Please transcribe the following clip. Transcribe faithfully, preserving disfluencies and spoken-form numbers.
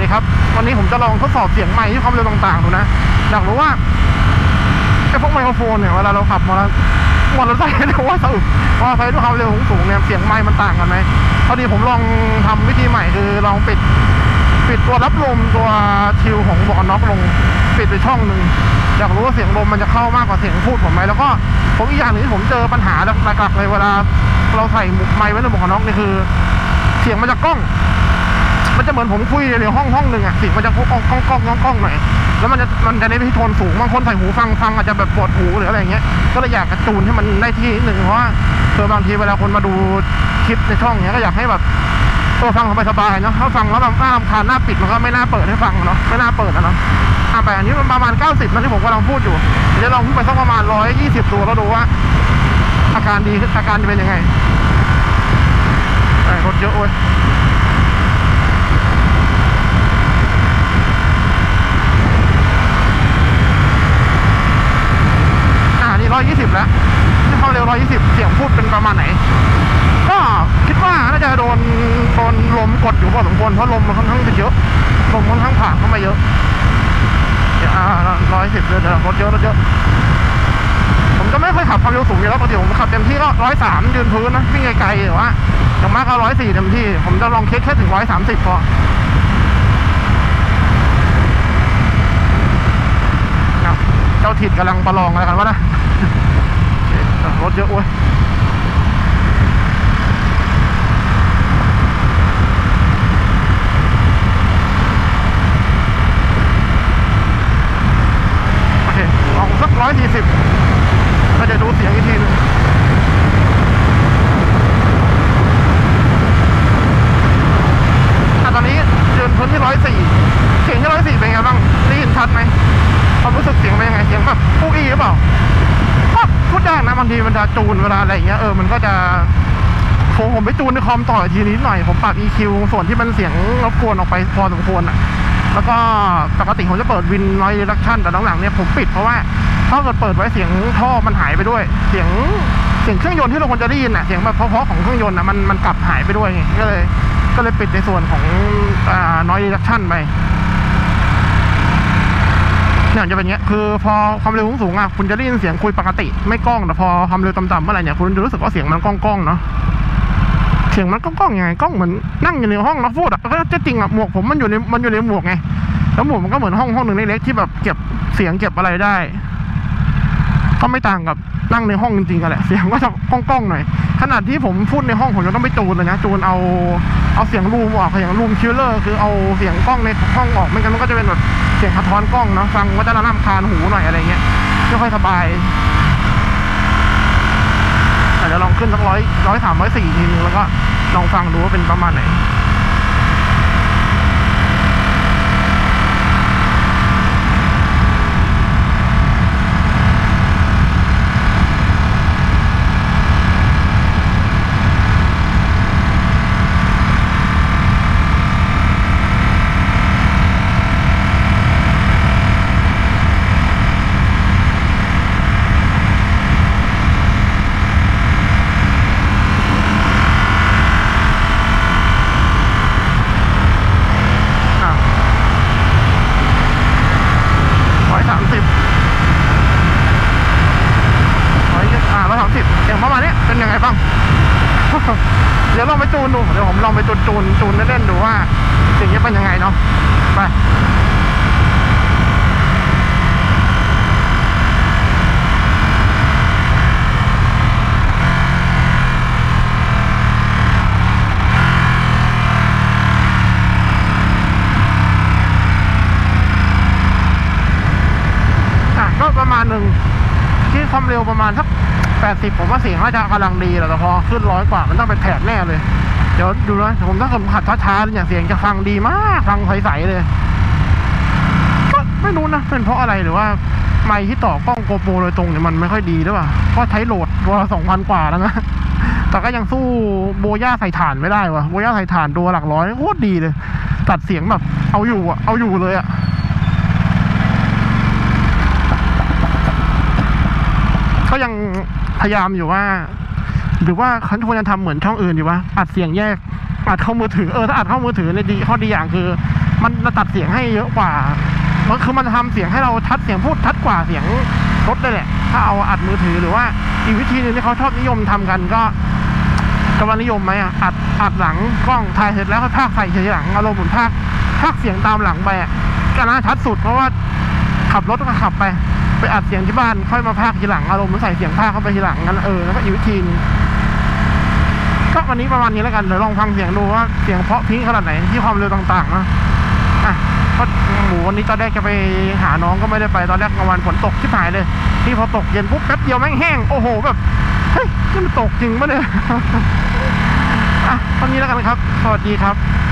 ครับวันนี้ผมจะลองทดสอบเสียงไมค์ที่ความเร็วต่างๆดูนะอยากรู้ว่าไอ้พวกไมโครโฟนเนี่ยเวลาเราขับมอเตอร์มอเตอร์ไซค์หรือว่าสะอึกมอเตอร์ไซค์ด้วยความเร็วสูงเนี่ยเสียงไมค์มันต่างกันไหมพอดีผมลองทำวิธีใหม่คือลองปิดปิดตัวรับลมตัวชิลของหมวกกันน็อกลงปิดไปช่องหนึ่งอยากรู้ว่าเสียงลมมันจะเข้ามากกว่าเสียงพูดผมไหมแล้วก็ผมอีกอย่างหนึ่งที่ผมเจอปัญหาหลักๆเลยเวลาเราใส่ไมค์ไว้ในหมวกกันน็อกนี่คือเสียงมันจะก้องมันจะเหมือนผมคุยในห้องห้องหนึ่งอะเสียงมันจะก้องก้องก้องก้องก้องหน่อยแล้วมันจะมันจะในที่โทนสูงบางคนใส่หูฟังฟังอาจจะแบบปวดหูหรืออะไรเงี้ยก็เลยอยากกระจูนให้มันได้ที่นิดนึงเพราะว่าเออบางทีเวลาคนมาดูคลิปในช่องเนี้ยก็อยากให้แบบตัวฟังสบายๆเนาะถ้าฟังแล้วแบบน่ารำคาญหน้าปิดมันก็ไม่น่าเปิดให้ฟังเนาะไม่น่าเปิดนะเนาะอ่ะแต่อันนี้มันประมาณเก้าสิบนะที่ผมกำลังพูดอยู่เดี๋ยวลองขึ้นไปสักประมาณร้อยยี่สิบตัวแล้วดูว่าอาการดีอาการจะเป็นยังไงรถเยอะเว้ยอ่านี่ร้อยยี่สิบแล้วที่เข้าเร็วร้อยยี่สิบเสียงพูดเป็นประมาณไหนก็คิดว่าน่าจะโดนโดนลมกดอยู่พอสมควรเพราะลมมันค่อนข้างจะเยอะลมค่อนข้างผ่านเข้ามาเยอะเดี๋ยวอ่าร้อยสิบเลยเดี๋ยวรถเยอะรถเยอะผมจะไม่ค่อยขับความเร็วสูงอยู่แล้วปกติผมขับเต็มที่ก็ร้อยสามยืนพื้นนะวิ่งไกลๆหรือว่าอย่างมากก็ร้อยสี่เต็มที่ผมจะลองเช็คแค่ถึงร้อยสามสิบพอเจ้าถิ่นกำลังประลองอะไรกันวะนะรถเยอะเว้ยโอเคลองสักร้อยสี่สิบก็จะดูเสียงอีกทีนึงตอนนี้ยืนพื้นที่ร้อยสี่เสียงที่ร้อยสี่เป็นไงบ้างได้ยินชัดไหมความรู้สึกเสียงเป็นยังไงเสียงแบบปุ๊กอี้หรือเปล่าก็พูดยากนะบางทีมันจะจูนเวลาอะไรอย่างเงี้ยเออมันก็จะผมผมไปจูนในคอมต่อทีนี้หน่อยผมปรับ อี คิว ส่วนที่มันเสียงรบกวนออกไปพอสมควรอ่ะแล้วก็ปกติผมจะเปิดวินไนท์รีดักชั่นแต่หลังๆเนี่ยผมปิดเพราะว่าถ้าเกิดเปิดไว้เสียงท่อมันหายไปด้วยเสียงเสียงเครื่องยนต์ที่เราควรจะได้ยินอ่ะเสียงแบบเพราะๆของเครื่องยนต์อ่ะมันมันกลับหายไปด้วยไงก็เลยก็เลยปิดในส่วนของอ่า noise reduction ไปเนี่ยจะเป็นเงี้ยคือพอความเร็วสูงอ่ะคุณจะได้ยินเสียงคุยปกติไม่ก้องแต่พอความเร็วต่ำๆเมื่อไหร่เนี่ยคุณจะรู้สึกว่าเสียงมันก้องๆเนาะเสียงมันก้องๆยังไงก้องเหมือนนั่งอยู่ในห้องนะพูดอ่ะก็จะจริงอ่ะหมวกผมมันอยู่ในมันอยู่ในหมวกไงแล้วหมวกมันก็เหมือนห้องห้องหนึ่งเล็กๆที่แบบเก็บเสียงเก็บอะไรได้ก็ไม่ต่างกับนั่งในห้องจริงๆกันแหละเสียงก็จะก้องๆหน่อยขนาดที่ผมพูดในห้องผมจะต้องไปจูนเลยนะจูนเอาเอาเสียงรูมออกเสียงรูมคิลเลอร์คือเอาเสียงกล้องในห้องออกไม่งั้นมันก็จะเป็นแบบเสียงสะท้อนกล้องเนาะฟังก็จะรำคาญหูหน่อยอะไรเงี้ยไม่ค่อยสบายเดี๋ยวลองขึ้นสักร้อยร้อยสามร้อยสี่ทีนึงแล้วก็ลองฟังดูว่าเป็นประมาณไหนเดี๋ยวลองไปจูนดูเดี๋ยวผมลองไปจูนจูนจูนเล่นๆดูว่าสิ่งนี้เป็นยังไงเนาะไปอ่ะก็ประมาณหนึ่งที่ความเร็วประมาณสักแปดสิบผมว่าเสียงน่าจะกำลังดีแต่พอขึ้นร้อยกว่ามันต้องเป็นแถบแน่เลยเดี๋ยวดูนะผมถ้าผมขัดช้าๆเนี่ยเสียงจะฟังดีมากฟังใสๆเลยก็ไม่รู้นะเป็นเพราะอะไรหรือว่าไมค์ที่ต่อกล้องโกโปรโดยตรงเนี่ยมันไม่ค่อยดีหรือเปล่าเพราะใช้โหลดตัวสองพันกว่าแล้วนะแต่ก็ยังสู้โบย่าใส่ถ่านไม่ได้วะโบย่าใส่ถ่านตัวหลักร้อยโคตรดีเลยตัดเสียงแบบเอาอยู่อะเอาอยู่เลยอะก็ยังพยายามอยู่ว่าหรือว่าเขาควรจะทำเหมือนช่องอื่นดีวะอัดเสียงแยกอัดเข้ามือถือเออถ้าอัดเข้ามือถือเนี่ยดีข้อดีอย่างคือมันจะตัดเสียงให้เยอะกว่ามันคือมันทำเสียงให้เราชัดเสียงพูดชัดกว่าเสียงรถได้แหละถ้าเอาอัดมือถือหรือว่าอีกวิธีหนึ่งที่เขาชอบนิยมทำกันก็กำลังนิยมไหมอ่ะอัดอัดหลังกล้องถ่ายเสร็จแล้วก็พากใส่เฉยหลังอารมณ์เหมือนพากพากเสียงตามหลังไปอ่ะก็น่าชัดสุดเพราะว่าขับรถก็ขับไปไปอัดเสียงที่บ้านค่อยมาพากทีหลังอารมณ์เหมือนใส่เสียงพากเข้าไปทีหลังงั้นเออแล้วก็อีกวิธีนึงก็วันนี้ประมาณนี้แล้วกันเดี๋ยวลองฟังเสียงดูว่าเสียงเพราะพิ้งขนาดไหนที่ความเร็วต่างๆนะอ่ะก็หมูวันนี้ตอนแรกจะไปหาน้องก็ไม่ได้ไปตอนแรกกลางวันฝนตกชิบหายเลยที่พอตกเย็นปุ๊บแป๊บเดียวแม่งแห้งโอ้โหแบบเฮ้ยนี่มันตกจริงปะเนี่ยอ่ะตอนนี้แล้วกันครับสวัสดีครับ